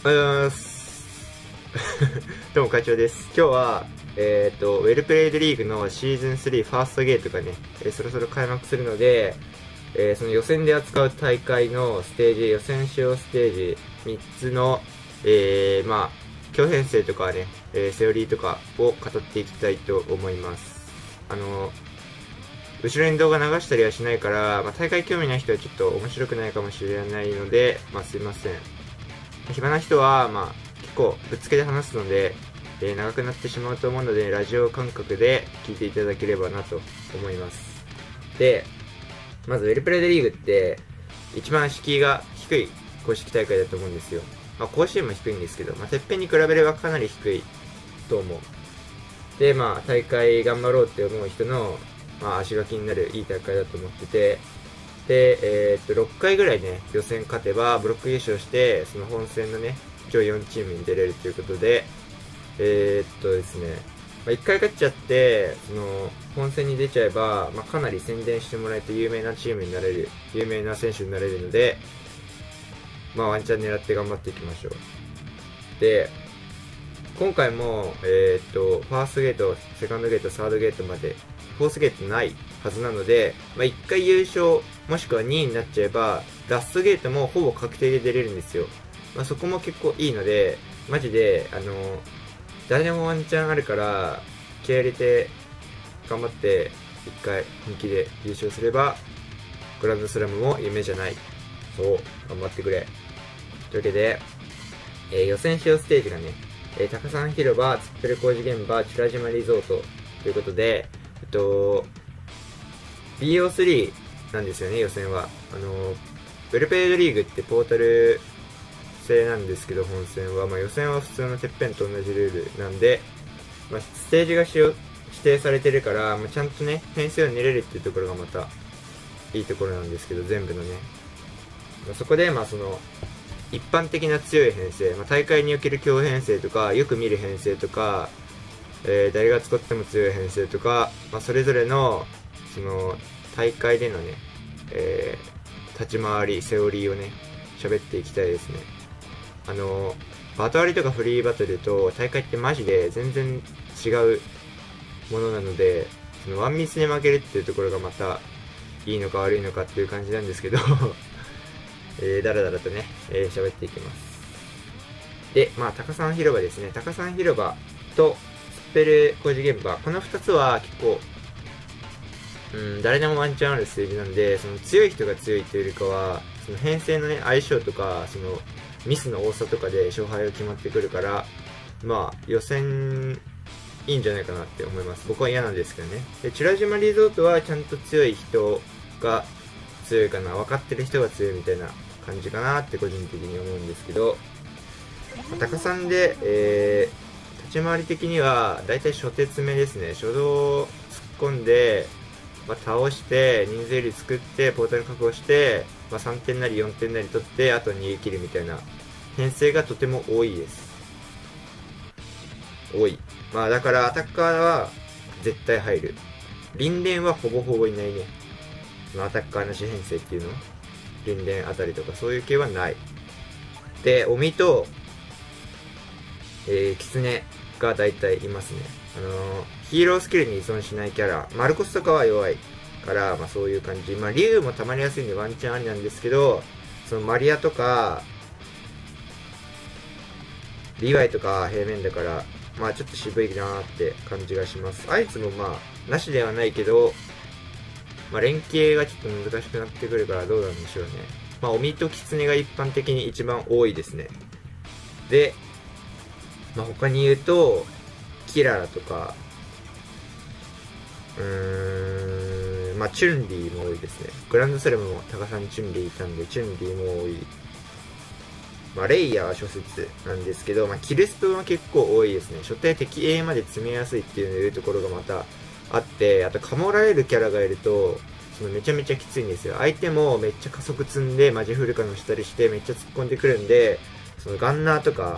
おはようございます。どうも会長です。今日は、ウェルプレイドリーグのシーズン3ファーストゲートがね、そろそろ開幕するので、その予選で扱う大会のステージ、予選使用ステージ3つの、強編成とかね、セオリーとかを語っていきたいと思います。後ろに動画流したりはしないから、大会興味ない人はちょっと面白くないかもしれないので、すいません。暇な人は、結構ぶっつけで話すので、長くなってしまうと思うので、ラジオ感覚で聞いていただければなと思います。で、まずウェルプレイドリーグって一番敷居が低い公式大会だと思うんですよ。甲子園も低いんですけど、てっぺんに比べればかなり低いと思う。で、大会頑張ろうって思う人の、足が気になるいい大会だと思ってて、で、6回ぐらいね、予選勝てばブロック優勝して、その本戦のね、上位4チームに出れるということで、ですね、1回勝っちゃって、その、本戦に出ちゃえば、かなり宣伝してもらえて有名なチームになれる、有名な選手になれるので、ワンチャン狙って頑張っていきましょう。で、今回も、ファーストゲート、セカンドゲート、サードゲートまで、フォースゲートないはずなので、1回優勝、もしくは2位になっちゃえば、ラストゲートもほぼ確定で出れるんですよ。そこも結構いいので、マジで、誰でもワンチャンあるから、気合入れて、頑張って、1回本気で優勝すれば、グランドスラムも夢じゃない。そう、頑張ってくれ。というわけで、予選使用ステージがね、高山広場、ツッペル工事現場、チュラ島リゾートということで、BO3 なんですよね、予選は。ウェルプレイドリーグってポータル制なんですけど、本戦は。予選は普通のてっぺんと同じルールなんで、ステージが指定されてるから、ちゃんとね、編成を練れるっていうところがまた、いいところなんですけど、全部のね。そこで、その、一般的な強い編成、大会における強編成とか、よく見る編成とか、誰が使っても強い編成とか、それぞれの、その、大会でのね、立ち回り、セオリーをね、喋っていきたいですね。バト割りとかフリーバトルと大会ってマジで全然違うものなので、そのワンミスで負けるっていうところがまた、いいのか悪いのかっていう感じなんですけど、だらだらとね、喋っていきます。で、高山広場ですね。高山広場とスペル工事現場。この2つは結構、誰でもワンチャンあるステージなんで、その強い人が強いというよりかは、その編成のね、相性とか、そのミスの多さとかで勝敗が決まってくるから、予選、いいんじゃないかなって思います。僕は嫌なんですけどね。で、チュラ島リゾートはちゃんと強い人が強いかな、分かってる人が強いみたいな感じかなって個人的に思うんですけど、高山で、立ち回り的にはだいたい初手詰めですね。初動を突っ込んで、倒して人数より作ってポータル確保して、3点なり4点なり取ってあと逃げ切るみたいな編成がとても多いです。多い。だからアタッカーは絶対入る。輪連はほぼほぼいないね。アタッカーなし編成っていうの、輪連あたりとかそういう系はない。で、鬼と、キツネが大体いますね。ヒーロースキルに依存しないキャラ、マルコスとかは弱いから、そういう感じ。竜も溜まりやすいんでワンチャンありなんですけど、そのマリアとか、リヴァイとか平面だから、ちょっと渋いなーって感じがします。あいつもなしではないけど、連携がちょっと難しくなってくるからどうなんでしょうね。鬼とキツネが一般的に一番多いですね。で、他に言うと、キララとか、チュンリーも多いですね。グランドスラムも高さにチュンリーいたんで、チュンリーも多い。レイヤーは諸説なんですけど、キルストは結構多いですね。初手敵 A まで詰めやすいっていうところがまたあって、あとかもらえるキャラがいると、そのめちゃめちゃきついんですよ。相手もめっちゃ加速積んでマジフルカのしたりしてめっちゃ突っ込んでくるんで、そのガンナーとか、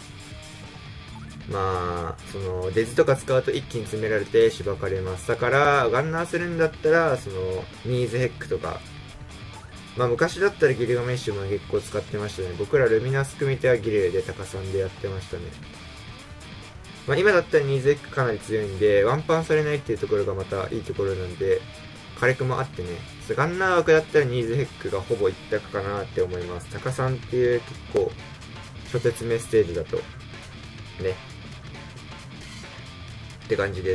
そのデズとか使うと一気に詰められてしばかれます。だからガンナーするんだったら、そのニーズヘックとかまあ昔だったらギルガメッシュも結構使ってましたね。僕らルミナス組手はギルで高3でやってましたね。まあ今だったらニーズエッグかなり強いんで、ワンパンされないっていうところがまたいいところなんで、火力もあってね、ガンナー枠だったらニーズヘックがほぼ一択かなって思います。高3っていう結構、初鉄目ステージだと、ね。って感じです。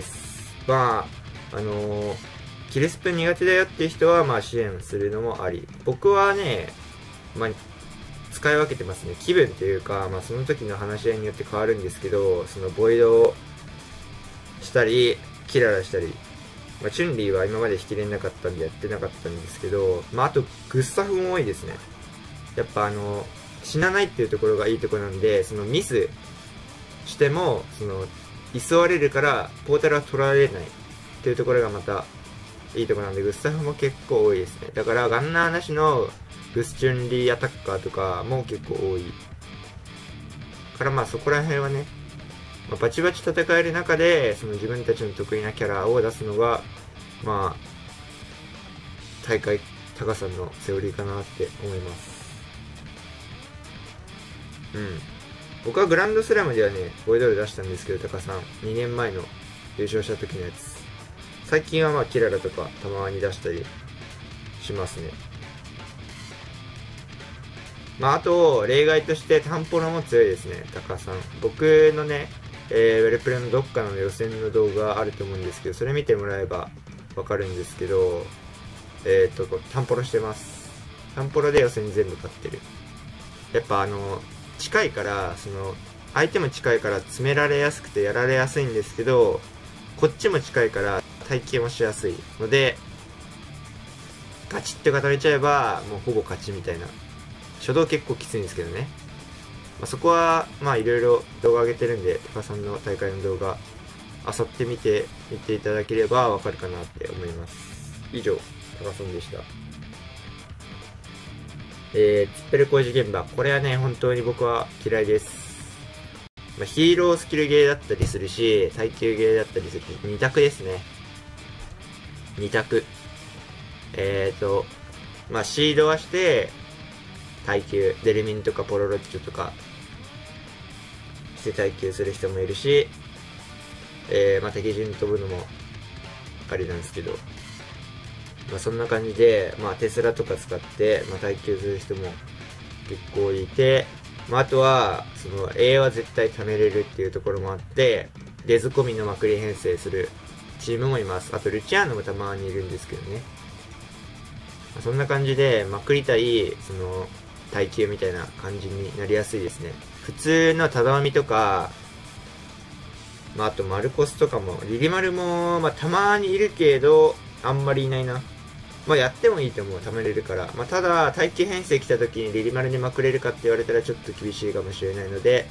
まあ、キルスプ苦手だよっていう人は、まあ支援するのもあり。僕はね、まあ、使い分けてますね。気分というか、まあその時の話し合いによって変わるんですけど、そのボイドをしたり、キララしたり、まあ、チュンリーは今まで引きれなかったんでやってなかったんですけど、まああとグスタフも多いですね。やっぱ死なないっていうところがいいところなんで、そのミスしても、居座れるからポータルは取られないっていうところがまたいいところなんで、グスタフも結構多いですね。だからガンナーなしのグスチュンリーアタッカーとかも結構多いから、まあそこら辺はね、まあ、バチバチ戦える中でその自分たちの得意なキャラを出すのがまあ大会タカさんのセオリーかなって思います。僕はグランドスラムではね5ドル出したんですけど、タカさん2年前の優勝した時のやつ、最近はまあキララとかたまに出したりしますね。まああと例外としてタンポロも強いですね、タカさん。僕のねウェルプレのどっかの予選の動画あると思うんですけど、それ見てもらえばわかるんですけど、タンポロしてます。タンポロで予選全部勝ってる。やっぱ近いから、相手も近いから詰められやすくてやられやすいんですけど、こっちも近いから耐久もしやすいので、ガチッと固めちゃえば、もうほぼ勝ちみたいな。初動結構きついんですけどね。まあ、そこは、まあいろいろ動画上げてるんで、タカさんの大会の動画、漁ってみていただければわかるかなって思います。以上、タカさんでした。ツッペル工事現場。これはね、本当に僕は嫌いです。まあ、ヒーロースキルゲーだったりするし、耐久ゲーだったりする。2択ですね。2択。まあシードはして、耐久、デルミンとかポロロッチョとかして耐久する人もいるし、まあ敵陣飛ぶのもありなんですけど、まあそんな感じで、まあテスラとか使って、まあ耐久する人も結構いて、まああとは、A は絶対貯めれるっていうところもあって、レズコミのまくり編成するチームもいます。あとルチアーノもたまにいるんですけどね。まあ、そんな感じで、まくりたい、耐久みたいな感じになりやすいですね。普通のただわみとか、まあ、あとマルコスとかも、リリマルも、まあ、たまにいるけど、あんまりいないな。まあ、やってもいいと思う、貯めれるから。まあ、ただ、耐久編成来た時にリリマルにまくれるかって言われたらちょっと厳しいかもしれないので、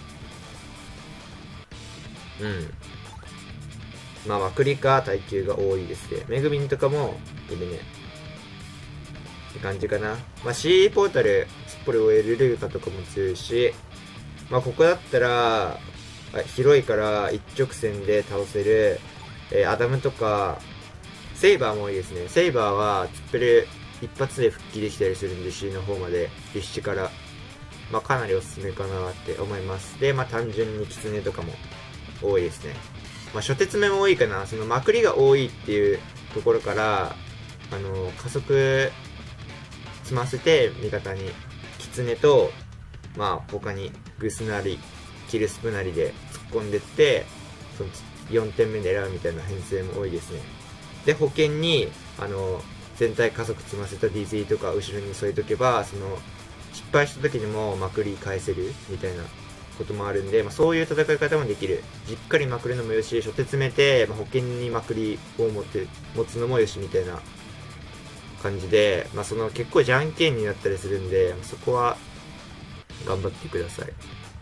まあ、まくりか耐久が多いですね。メグミンとかもいるね。って感じかな。まあ、C ポータル、すっぽり終えるルーカとかも強いし、まあ、ここだったら、広いから一直線で倒せる、アダムとか、セイバーも多いですね。セイバーは、ツッペル一発で復帰できたりするんで、C の方まで、リッシュから。まあ、かなりおすすめかなって思います。で、まあ、単純にキツネとかも多いですね。まあ、初鉄目も多いかな。まくりが多いっていうところから、加速、積ませて味方にキツネとまあ他にグスなりキルスプなりで突っ込んでって4点目狙うみたいな編成も多いですね。で保険に全体加速積ませた DZ とか後ろに添えとけば失敗した時にもまくり返せるみたいなこともあるんで、まあ、そういう戦い方もできる。じっかりまくるのもよし、初手詰めて、まあ、保険にまくりを持つのもよしみたいな感じで、まあ、結構じゃんけんになったりするんで、そこは頑張ってください。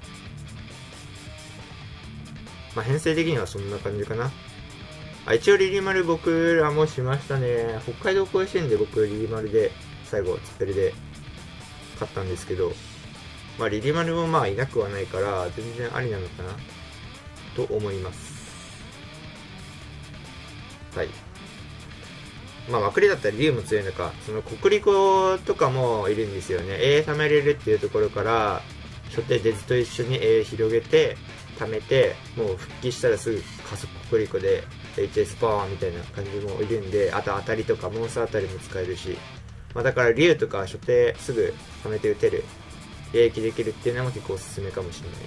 まあ、編成的にはそんな感じかな。一応リリマル僕らもしましたね。北海道甲子園で僕リリマルで最後ツッペルで勝ったんですけど、まあリリマルもまあいなくはないから全然ありなのかなと思います。はい。 まあ、マクリだったら竜も強いのか、そのコクリコとかもいるんですよね。A 貯めれるっていうところから、初手デズと一緒に A 広げて、貯めて、もう復帰したらすぐ加速コクリコで HS パワーみたいな感じもいるんで、あと当たりとかモンスター当たりも使えるし、まあ、だから竜とか初手すぐ貯めて打てる、兵役できるっていうのも結構おすすめかもしれない。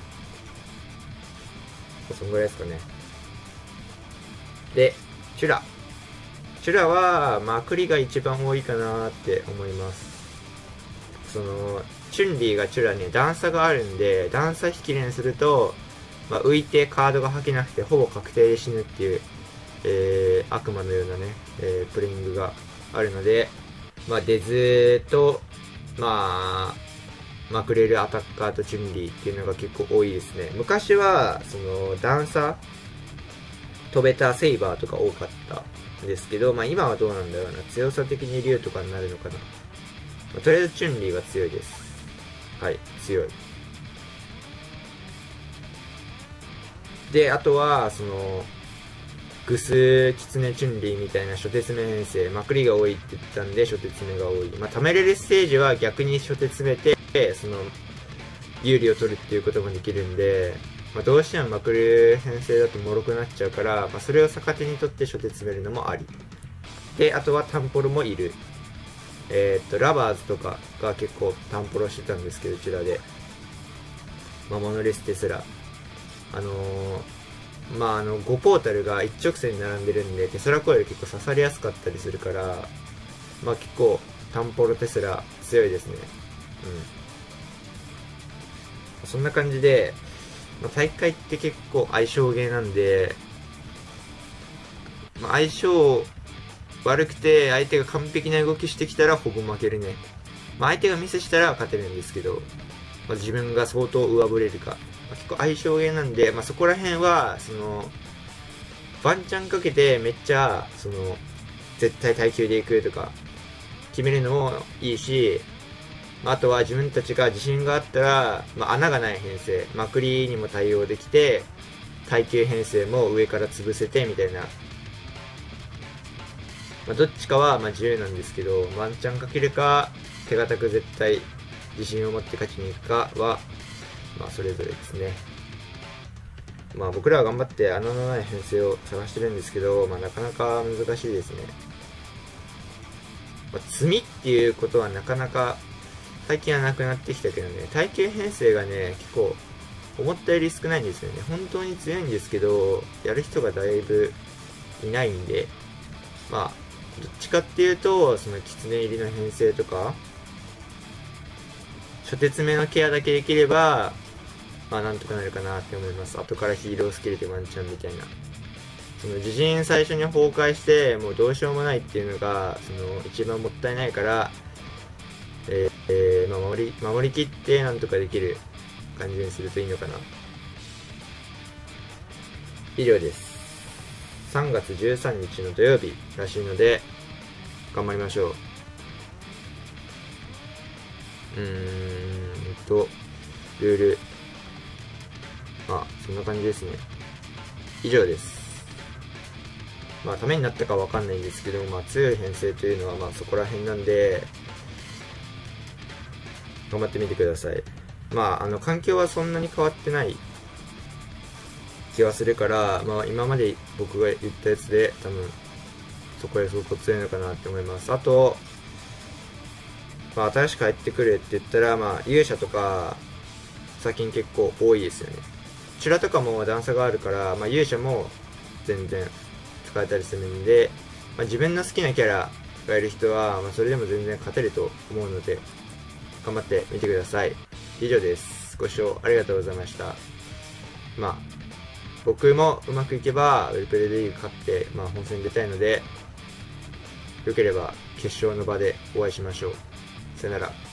そんぐらいですかね。で、チュラは、まあ、クリが一番多いかなって思います。その、チュンリーがチュラね、段差があるんで、段差引き連すると、まあ、浮いてカードが吐けなくて、ほぼ確定で死ぬっていう、悪魔のようなね、プレイングがあるので、まあ、デズと、まあ、まくれるアタッカーとチュンリーっていうのが結構多いですね。昔は、その、段差飛べたセイバーとか多かったんですけど、まあ今はどうなんだろうな。強さ的に竜とかになるのかな。まあ、とりあえずチュンリーが強いです。はい、強い。で、あとは、その、グス、キツネ、チュンリーみたいな初手詰め編成、まくりが多いって言ったんで、初手詰めが多い。まあ、貯めれるステージは逆に初手詰めて、その、有利を取るっていうこともできるんで、まあ、どうしてもまくる編成だと脆くなっちゃうから、まあ、それを逆手にとって初手詰めるのもあり。で、あとはタンポロもいる。ラバーズとかが結構タンポロしてたんですけど、うちらで。まあ、モノレステスラ。まあ、5ポータルが一直線に並んでるんで、テスラコイル結構刺さりやすかったりするから、まあ結構、タンポロテスラ強いですね。うん。そんな感じで、まあ、大会って結構相性ゲーなんで、まあ、相性悪くて相手が完璧な動きしてきたらほぼ負けるね。まあ、相手がミスしたら勝てるんですけど、まあ、自分が相当上振れるか。まあ、結構相性ゲーなんで、まあ、そこら辺は、その、ワンチャンかけてめっちゃ、その、絶対耐久でいくとか、決めるのもいいし、あとは自分たちが自信があったら、まあ、穴がない編成、まくりにも対応できて、耐久編成も上から潰せてみたいな。まあ、どっちかはまあ自由なんですけど、ワンチャンかけるか、手堅く絶対自信を持って勝ちに行くかは、まあそれぞれですね。まあ僕らは頑張って穴のない編成を探してるんですけど、まあなかなか難しいですね。まあ、積みっていうことはなかなか最近はなくなってきたけどね、耐久編成がね、結構思ったより少ないんですよね。本当に強いんですけど、やる人がだいぶいないんで、まあ、どっちかっていうと、その狐入りの編成とか、初手詰めのケアだけできれば、まあなんとかなるかなって思います。後からヒーロースキルでワンチャンみたいな。その自陣最初に崩壊して、もうどうしようもないっていうのが、その一番もったいないから、まあ守りきってなんとかできる感じにするといいのかな。以上です。3月13日の土曜日らしいので、頑張りましょう。ルール。まあ、そんな感じですね。以上です。まあ、ためになったかわかんないんですけど、まあ、強い編成というのは、まあ、そこら辺なんで、頑張ってみてください。まあ、環境はそんなに変わってない気はするから、まあ、今まで僕が言ったやつで、多分、そこへ相当強いのかなって思います。あと、まあ、新しく入ってくるって言ったら、まあ、勇者とか、最近結構多いですよね。チュラとかも段差があるから、まあ、勇者も全然使えたりするんで、まあ、自分の好きなキャラがいる人は、まあ、それでも全然勝てると思うので、頑張ってみてください。以上です。ご視聴ありがとうございました。まあ、僕もうまくいけば、ウェルペルリーグ勝って、まあ、本戦出たいので、よければ決勝の場でお会いしましょう。さよなら。